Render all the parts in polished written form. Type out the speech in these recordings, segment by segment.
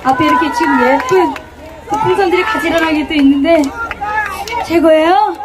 앞에 이렇게 지금 예쁜 풍선들이 같이 일어나게 또 있는데 최고예요.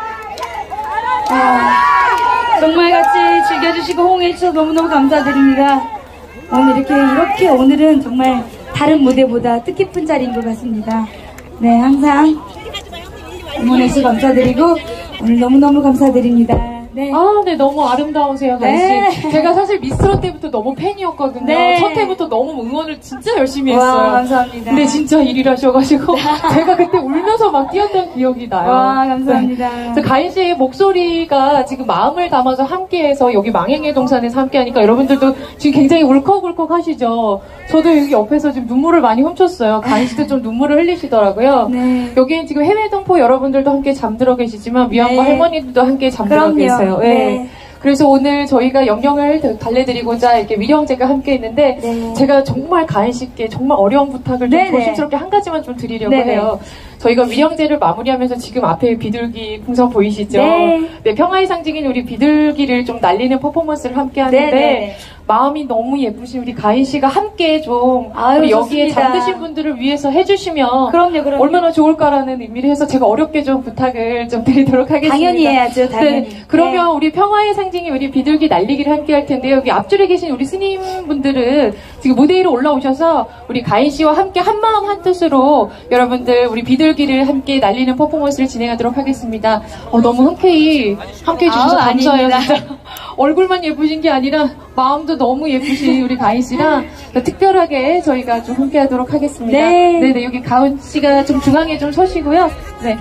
정말 같이 즐겨주시고 호응해주셔서 너무너무 감사드립니다. 오늘 이렇게 오늘은 정말 다른 무대보다 뜻깊은 자리인 것 같습니다. 네, 항상 응원해주셔서 감사드리고 오늘 너무너무 감사드립니다. 네. 네, 너무 아름다우세요, 가인씨. 네. 제가 사실 미스트롯 때부터 너무 팬이었거든요. 네. 첫 해부터 너무 응원을 진짜 열심히 했어요. 와, 감사합니다. 근데 진짜 1위를 하셔가지고 제가 그때 울면서 막 뛰었던 기억이 나요. 와, 감사합니다. 네. 가인씨의 목소리가 지금 마음을 담아서 함께해서 여기 망행의 동산에서 함께하니까 여러분들도 지금 굉장히 울컥울컥 하시죠. 저도 여기 옆에서 지금 눈물을 많이 훔쳤어요. 가인씨도 좀 눈물을 흘리시더라고요. 네. 여기는 지금 해외 동포 여러분들도 함께 잠들어 계시지만 미얀마 네. 할머니들도 함께 잠들어 계세요. 네. 네. 그래서 오늘 저희가 영영을 달래드리고자 이렇게 미령제가 함께 했는데 네. 제가 정말 가인씨께 정말 어려운 부탁을 좀 조심스럽게 한 가지만 좀 드리려고 해요. 저희가 미령제를 마무리하면서 지금 앞에 비둘기 풍선 보이시죠? 네, 평화의 상징인 우리 비둘기를 좀 날리는 퍼포먼스를 함께 하는데 마음이 너무 예쁘신 우리 가인씨가 함께 좀 우리 여기에 잠드신 분들을 위해서 해주시면 그럼요. 얼마나 좋을까라는 의미를 해서 제가 어렵게 좀 부탁을 좀 드리도록 하겠습니다. 당연히 해야죠, 당연히. 네, 그러면 우리 평화의 상징인 우리 비둘기 날리기를 함께 할 텐데요. 여기 앞줄에 계신 우리 스님분들은 지금 무대 위로 올라오셔서 우리 가인씨와 함께 한마음 한뜻으로 여러분들 우리 비둘기를 함께 날리는 퍼포먼스를 진행하도록 하겠습니다. 너무 흔쾌히 함께 해주셔서 감사해요. 진짜. 얼굴만 예쁘신 게 아니라 마음도 너무 예쁘신 우리 가인씨랑 특별하게 저희가 좀 함께 하도록 하겠습니다. 네네, 여기 가은씨가 좀 중앙에 좀 서시고요. 네.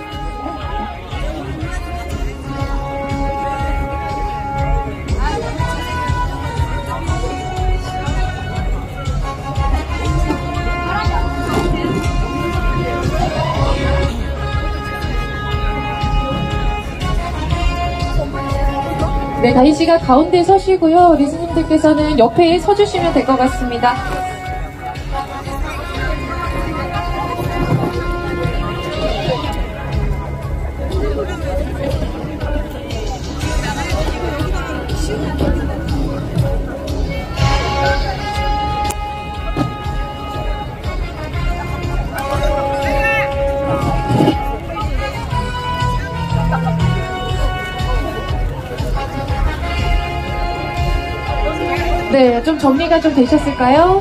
네, 가인씨가 가운데 서시고요. 우리 스님들께서는 옆에 서주시면 될 것 같습니다. 네, 좀 정리가 좀 되셨을까요?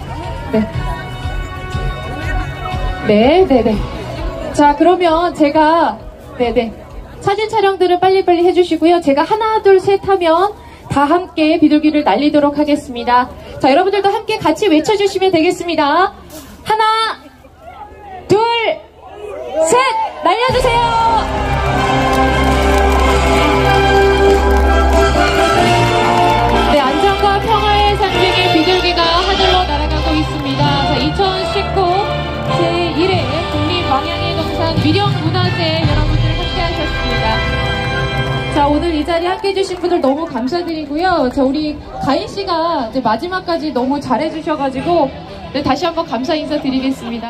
네. 자, 그러면 제가, 사진 촬영들은 빨리빨리 해주시고요. 제가 하나, 둘, 셋 하면 다 함께 비둘기를 날리도록 하겠습니다. 자, 여러분들도 함께 같이 외쳐주시면 되겠습니다. 하나, 둘, 셋! 날려주세요! 네, 안전과 평화의 상징인 비둘기가 하늘로 날아가고 있습니다. 자, 2019 제1회 국립망향의 동산 미령문화제 여러분들 함께 하셨습니다. 자, 오늘 이 자리에 함께 해주신 분들 너무 감사드리고요. 자, 우리 가인씨가 이제 마지막까지 너무 잘해주셔가지고 다시 한번 감사 인사 드리겠습니다.